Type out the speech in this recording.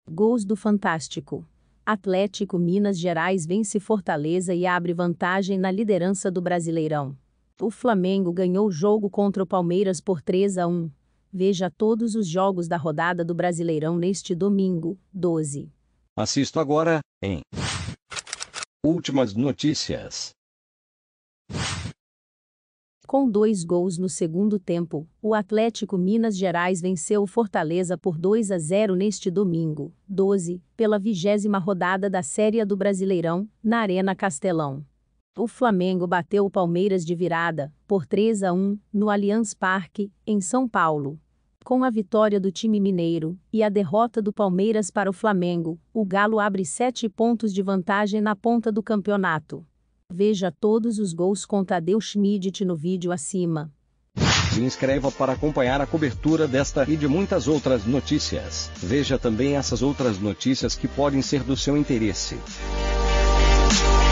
Gols do Fantástico. Atlético Minas Gerais vence Fortaleza e abre vantagem na liderança do Brasileirão. O Flamengo ganhou o jogo contra o Palmeiras por 3-1. Veja todos os jogos da rodada do Brasileirão neste domingo, 12. Assisto agora, em Últimas Notícias. Com 2 gols no segundo tempo, o Atlético Minas Gerais venceu o Fortaleza por 2-0 neste domingo, 12, pela 20ª rodada da Série A do Brasileirão, na Arena Castelão. O Flamengo bateu o Palmeiras de virada, por 3-1, no Allianz Parque, em São Paulo. Com a vitória do time mineiro e a derrota do Palmeiras para o Flamengo, o Galo abre 7 pontos de vantagem na ponta do campeonato. Veja todos os gols com Tadeu Schmidt no vídeo acima. Se inscreva para acompanhar a cobertura desta e de muitas outras notícias. Veja também essas outras notícias que podem ser do seu interesse.